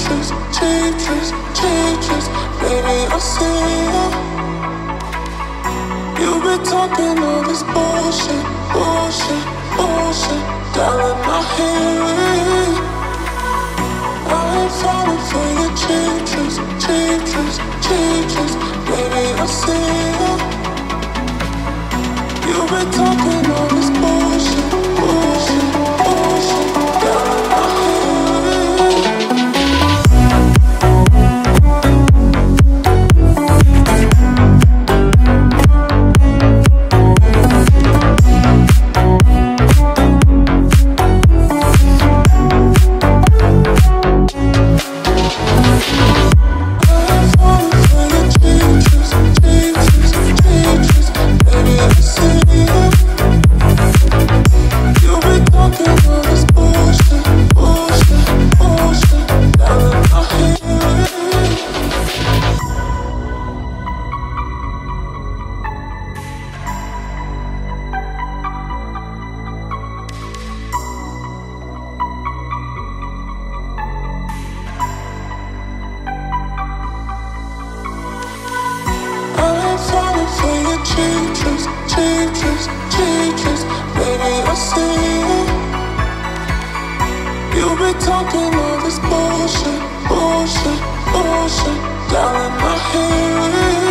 cheap tricks, baby, I see you. You've been talking all this bullshit, darling, I hear it. I ain't falling for your cheap tricks, baby, I see you. You've been talking all this bullshit, darling, I hear it. Cheap tricks, baby, I see you. You've been talking all this bullshit, darling, I hear it.